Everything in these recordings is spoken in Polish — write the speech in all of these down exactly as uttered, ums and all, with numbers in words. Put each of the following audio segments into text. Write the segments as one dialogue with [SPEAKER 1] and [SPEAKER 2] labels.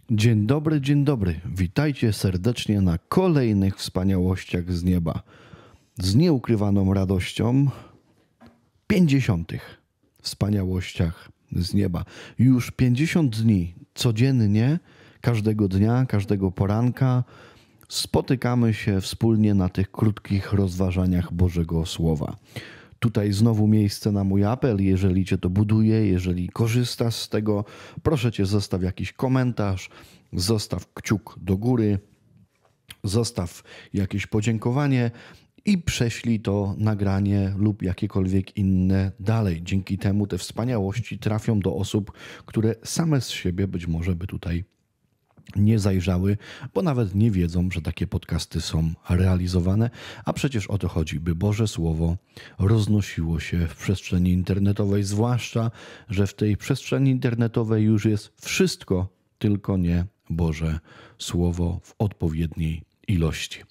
[SPEAKER 1] Dzień dobry, dzień dobry. Witajcie serdecznie na kolejnych wspaniałościach z nieba. Z nieukrywaną radością pięćdziesiątych wspaniałościach z nieba. Już pięćdziesiąt dni codziennie, każdego dnia, każdego poranka spotykamy się wspólnie na tych krótkich rozważaniach Bożego Słowa. Tutaj znowu miejsce na mój apel. Jeżeli Cię to buduje, jeżeli korzystasz z tego, proszę Cię, zostaw jakiś komentarz, zostaw kciuk do góry, zostaw jakieś podziękowanie i prześlij to nagranie lub jakiekolwiek inne dalej. Dzięki temu te wspaniałości trafią do osób, które same z siebie być może by tutaj nie zajrzały, bo nawet nie wiedzą, że takie podcasty są realizowane, a przecież o to chodzi, by Boże Słowo roznosiło się w przestrzeni internetowej, zwłaszcza, że w tej przestrzeni internetowej już jest wszystko, tylko nie Boże Słowo w odpowiedniej ilości.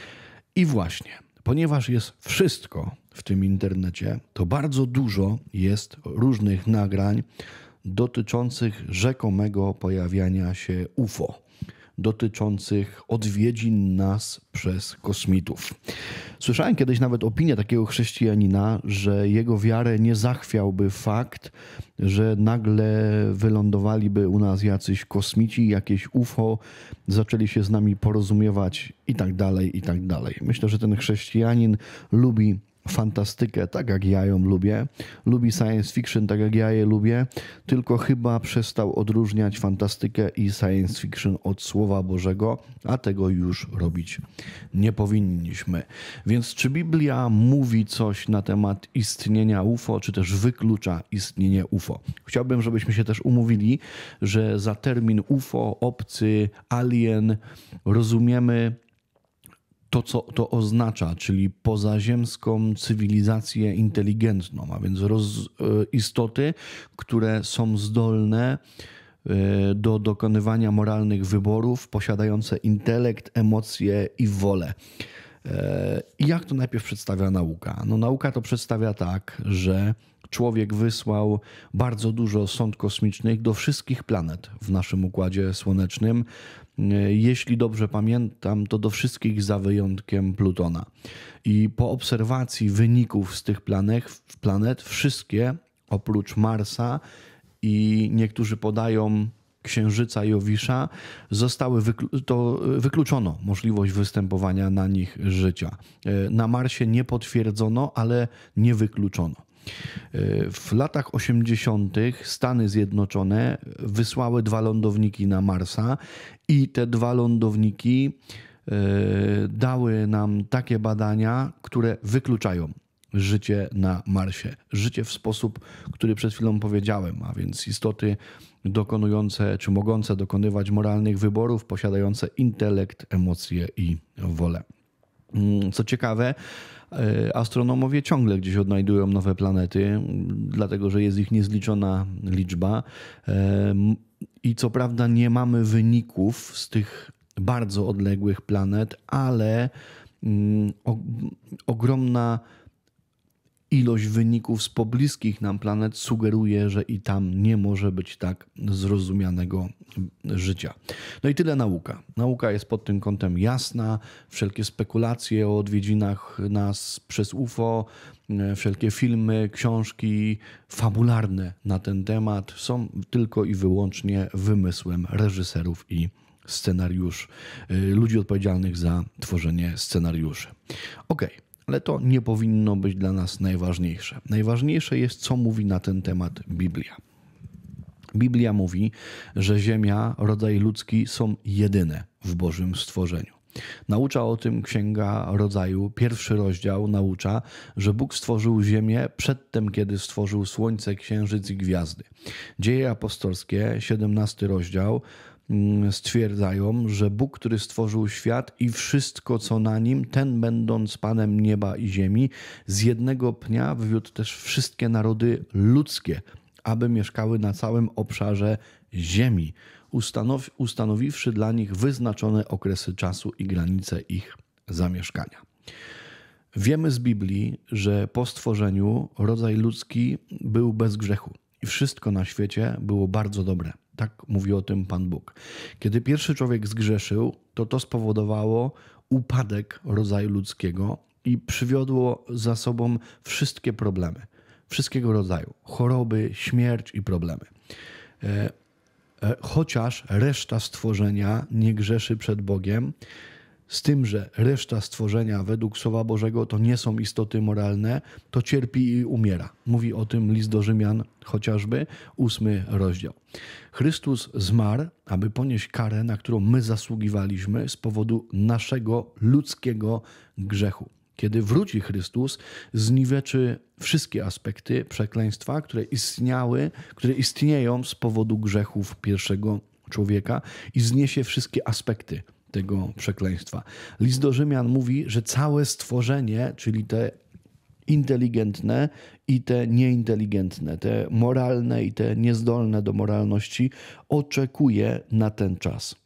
[SPEAKER 1] I właśnie, ponieważ jest wszystko w tym internecie, to bardzo dużo jest różnych nagrań dotyczących rzekomego pojawiania się U F O, dotyczących odwiedzin nas przez kosmitów. Słyszałem kiedyś nawet opinię takiego chrześcijanina, że jego wiarę nie zachwiałby fakt, że nagle wylądowaliby u nas jacyś kosmici, jakieś U F O, zaczęli się z nami porozumiewać i tak dalej, i tak dalej. Myślę, że ten chrześcijanin lubi fantastykę, tak jak ja ją lubię, lubi science fiction, tak jak ja je lubię, tylko chyba przestał odróżniać fantastykę i science fiction od Słowa Bożego, a tego już robić nie powinniśmy. Więc czy Biblia mówi coś na temat istnienia U F O, czy też wyklucza istnienie U F O? Chciałbym, żebyśmy się też umówili, że za termin U F O, obcy, alien rozumiemy to, co to oznacza, czyli pozaziemską cywilizację inteligentną, a więc roz, istoty, które są zdolne do dokonywania moralnych wyborów, posiadające intelekt, emocje i wolę. I jak to najpierw przedstawia nauka? No, nauka to przedstawia tak, że człowiek wysłał bardzo dużo sond kosmicznych do wszystkich planet w naszym Układzie Słonecznym. Jeśli dobrze pamiętam, to do wszystkich za wyjątkiem Plutona. I po obserwacji wyników z tych planet, planet wszystkie oprócz Marsa i niektórzy podają Księżyca i Jowisza, zostały wyklu- to wykluczono możliwość występowania na nich życia. Na Marsie nie potwierdzono, ale nie wykluczono. W latach osiemdziesiątych Stany Zjednoczone wysłały dwa lądowniki na Marsa i te dwa lądowniki dały nam takie badania, które wykluczają życie na Marsie. Życie w sposób, który przed chwilą powiedziałem, a więc istoty dokonujące czy mogące dokonywać moralnych wyborów, posiadające intelekt, emocje i wolę. Co ciekawe, astronomowie ciągle gdzieś odnajdują nowe planety, dlatego że jest ich niezliczona liczba. I co prawda nie mamy wyników z tych bardzo odległych planet, ale ogromna ilość wyników z pobliskich nam planet sugeruje, że i tam nie może być tak zrozumianego życia. No i tyle nauka. Nauka jest pod tym kątem jasna. Wszelkie spekulacje o odwiedzinach nas przez U F O, wszelkie filmy, książki fabularne na ten temat są tylko i wyłącznie wymysłem reżyserów i scenariusz, ludzi odpowiedzialnych za tworzenie scenariuszy. Okej. Okay. Ale to nie powinno być dla nas najważniejsze. Najważniejsze jest, co mówi na ten temat Biblia. Biblia mówi, że ziemia, rodzaj ludzki są jedyne w Bożym stworzeniu. Naucza o tym Księga Rodzaju, pierwszy rozdział naucza, że Bóg stworzył ziemię przedtem, kiedy stworzył słońce, księżyc i gwiazdy. Dzieje apostolskie, siedemnasty rozdział, stwierdzają, że Bóg, który stworzył świat i wszystko, co na nim, ten będąc Panem nieba i ziemi, z jednego pnia wywiódł też wszystkie narody ludzkie, aby mieszkały na całym obszarze ziemi, ustanow- ustanowiwszy dla nich wyznaczone okresy czasu i granice ich zamieszkania. Wiemy z Biblii, że po stworzeniu rodzaj ludzki był bez grzechu i wszystko na świecie było bardzo dobre. Tak mówi o tym Pan Bóg. Kiedy pierwszy człowiek zgrzeszył, to to spowodowało upadek rodzaju ludzkiego i przywiodło za sobą wszystkie problemy. Wszystkiego rodzaju. Choroby, śmierć i problemy. Chociaż reszta stworzenia nie grzeszy przed Bogiem, z tym, że reszta stworzenia według Słowa Bożego to nie są istoty moralne, to cierpi i umiera. Mówi o tym list do Rzymian, chociażby ósmy rozdział. Chrystus zmarł, aby ponieść karę, na którą my zasługiwaliśmy z powodu naszego ludzkiego grzechu. Kiedy wróci Chrystus, zniweczy wszystkie aspekty przekleństwa, które istniały, które istnieją z powodu grzechów pierwszego człowieka i zniesie wszystkie aspekty tego przekleństwa. List do Rzymian mówi, że całe stworzenie, czyli te inteligentne i te nieinteligentne, te moralne i te niezdolne do moralności, oczekuje na ten czas.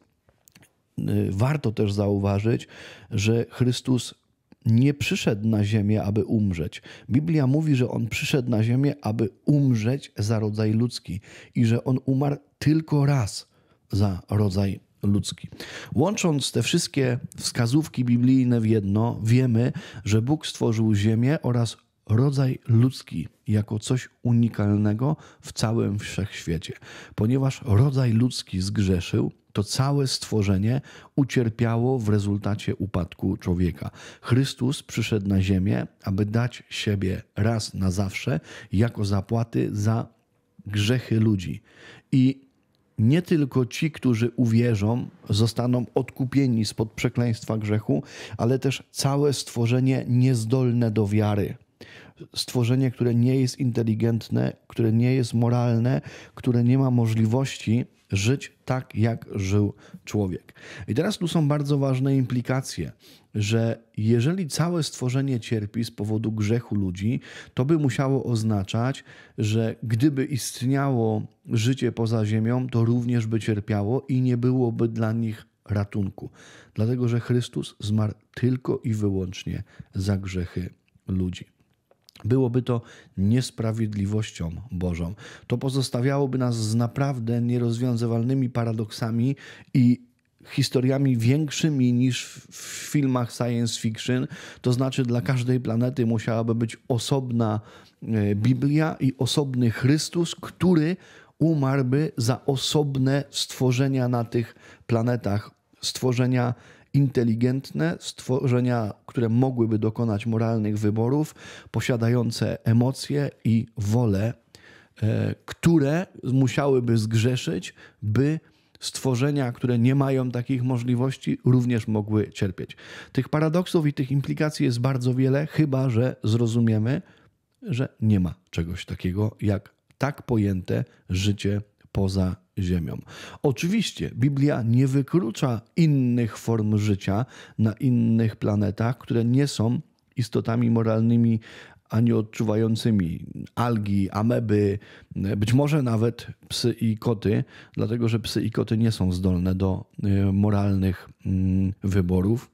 [SPEAKER 1] Warto też zauważyć, że Chrystus nie przyszedł na ziemię, aby umrzeć. Biblia mówi, że On przyszedł na ziemię, aby umrzeć za rodzaj ludzki i że On umarł tylko raz za rodzaj ludzki. Łącząc te wszystkie wskazówki biblijne w jedno, wiemy, że Bóg stworzył ziemię oraz rodzaj ludzki jako coś unikalnego w całym wszechświecie. Ponieważ rodzaj ludzki zgrzeszył, to całe stworzenie ucierpiało w rezultacie upadku człowieka. Chrystus przyszedł na ziemię, aby dać siebie raz na zawsze jako zapłaty za grzechy ludzi. I nie tylko ci, którzy uwierzą, zostaną odkupieni spod przekleństwa grzechu, ale też całe stworzenie niezdolne do wiary. Stworzenie, które nie jest inteligentne, które nie jest moralne, które nie ma możliwości żyć tak, jak żył człowiek. I teraz tu są bardzo ważne implikacje, że jeżeli całe stworzenie cierpi z powodu grzechu ludzi, to by musiało oznaczać, że gdyby istniało życie poza ziemią, to również by cierpiało i nie byłoby dla nich ratunku. Dlatego, że Chrystus zmarł tylko i wyłącznie za grzechy ludzi. Byłoby to niesprawiedliwością Bożą. To pozostawiałoby nas z naprawdę nierozwiązywalnymi paradoksami i historiami większymi niż w filmach science fiction. To znaczy dla każdej planety musiałaby być osobna Biblia i osobny Chrystus, który umarłby za osobne stworzenia na tych planetach. Stworzenia inteligentne, stworzenia, które mogłyby dokonać moralnych wyborów, posiadające emocje i wolę, które musiałyby zgrzeszyć, by stworzenia, które nie mają takich możliwości, również mogły cierpieć. Tych paradoksów i tych implikacji jest bardzo wiele, chyba że zrozumiemy, że nie ma czegoś takiego jak tak pojęte życie poza ziemią. Oczywiście Biblia nie wyklucza innych form życia na innych planetach, które nie są istotami moralnymi ani odczuwającymi. Algi, ameby, być może nawet psy i koty, dlatego że psy i koty nie są zdolne do moralnych wyborów.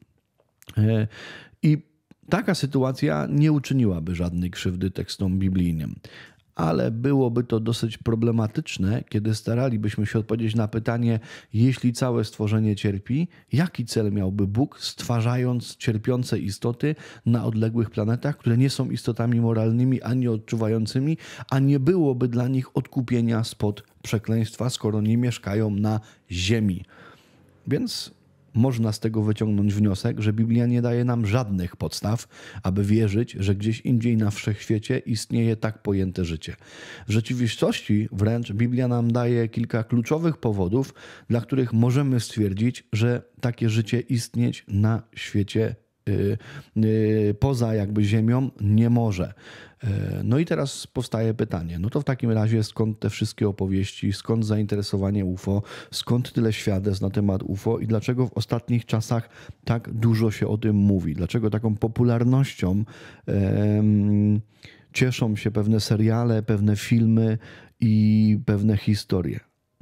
[SPEAKER 1] I taka sytuacja nie uczyniłaby żadnej krzywdy tekstom biblijnym. Ale byłoby to dosyć problematyczne, kiedy staralibyśmy się odpowiedzieć na pytanie, jeśli całe stworzenie cierpi, jaki cel miałby Bóg, stwarzając cierpiące istoty na odległych planetach, które nie są istotami moralnymi ani odczuwającymi, a nie byłoby dla nich odkupienia spod przekleństwa, skoro nie mieszkają na ziemi. Więc można z tego wyciągnąć wniosek, że Biblia nie daje nam żadnych podstaw, aby wierzyć, że gdzieś indziej na wszechświecie istnieje tak pojęte życie. W rzeczywistości wręcz Biblia nam daje kilka kluczowych powodów, dla których możemy stwierdzić, że takie życie istnieć na świecie Yy, yy, poza jakby ziemią nie może. Yy, no i teraz powstaje pytanie, no to w takim razie skąd te wszystkie opowieści, skąd zainteresowanie U F O, skąd tyle świadectw na temat U F O i dlaczego w ostatnich czasach tak dużo się o tym mówi? Dlaczego taką popularnością yy, cieszą się pewne seriale, pewne filmy i pewne historie?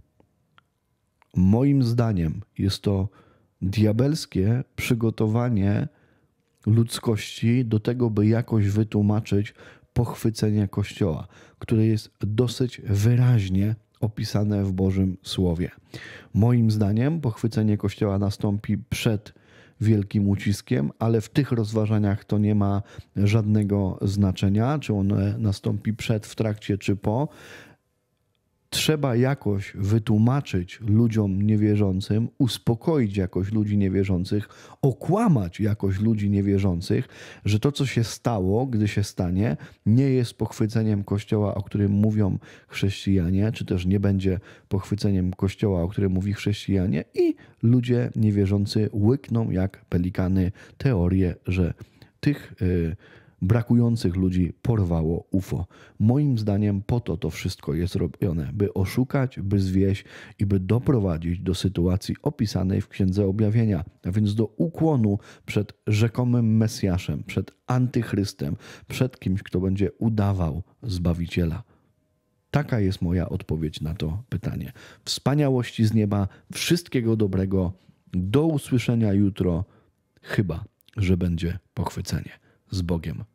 [SPEAKER 1] Moim zdaniem jest to diabelskie przygotowanie ludzkości do tego, by jakoś wytłumaczyć pochwycenie Kościoła, które jest dosyć wyraźnie opisane w Bożym Słowie. Moim zdaniem pochwycenie Kościoła nastąpi przed wielkim uciskiem, ale w tych rozważaniach to nie ma żadnego znaczenia, czy ono nastąpi przed, w trakcie, czy po. Trzeba jakoś wytłumaczyć ludziom niewierzącym, uspokoić jakoś ludzi niewierzących, okłamać jakoś ludzi niewierzących, że to, co się stało, gdy się stanie, nie jest pochwyceniem Kościoła, o którym mówią chrześcijanie, czy też nie będzie pochwyceniem Kościoła, o którym mówi chrześcijanie, i ludzie niewierzący łykną jak pelikany teorię, że tych yy, brakujących ludzi porwało U F O. Moim zdaniem po to to wszystko jest robione, by oszukać, by zwieść i by doprowadzić do sytuacji opisanej w Księdze Objawienia, a więc do ukłonu przed rzekomym Mesjaszem, przed antychrystem, przed kimś, kto będzie udawał Zbawiciela. Taka jest moja odpowiedź na to pytanie. Wspaniałości z nieba, wszystkiego dobrego, do usłyszenia jutro, chyba że będzie pochwycenie. Z Bogiem.